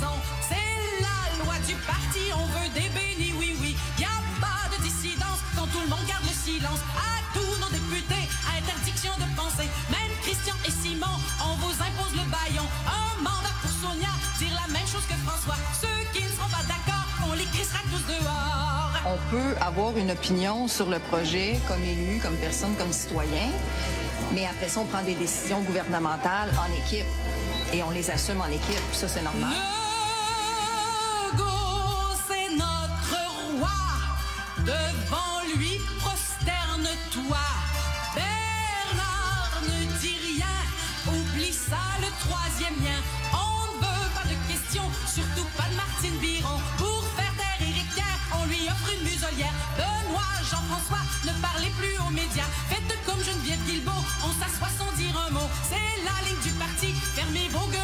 façon. C'est la loi du parti, on veut des bénis, oui, oui. Y a pas de dissidence quand tout le monde garde le silence. À tous nos députés, interdiction de penser. Même Christian et Simon, on vous impose le bâillon. Un mandat pour Sonia, dire la même chose que François. Ceux qui ne seront pas d'accord, on les crissera tous dehors. On peut avoir une opinion sur le projet comme élu, comme personne, comme citoyen, mais après ça, on prend des décisions gouvernementales en équipe et on les assume en équipe. Ça, c'est normal. Legault, c'est notre roi. Devant lui, prosterne-toi. Bernard ne dit rien. Oublie ça, le troisième lien. On ne veut pas de questions, surtout pas de Martine Biron. Pour faire taire Éric Kerr, on lui offre une muselière. Benoît, Jean-François, ne parlez plus aux médias. Faites comme Geneviève Guilbeault, on s'assoit sans dire un mot. C'est la ligne du parti, fermez vos gueules.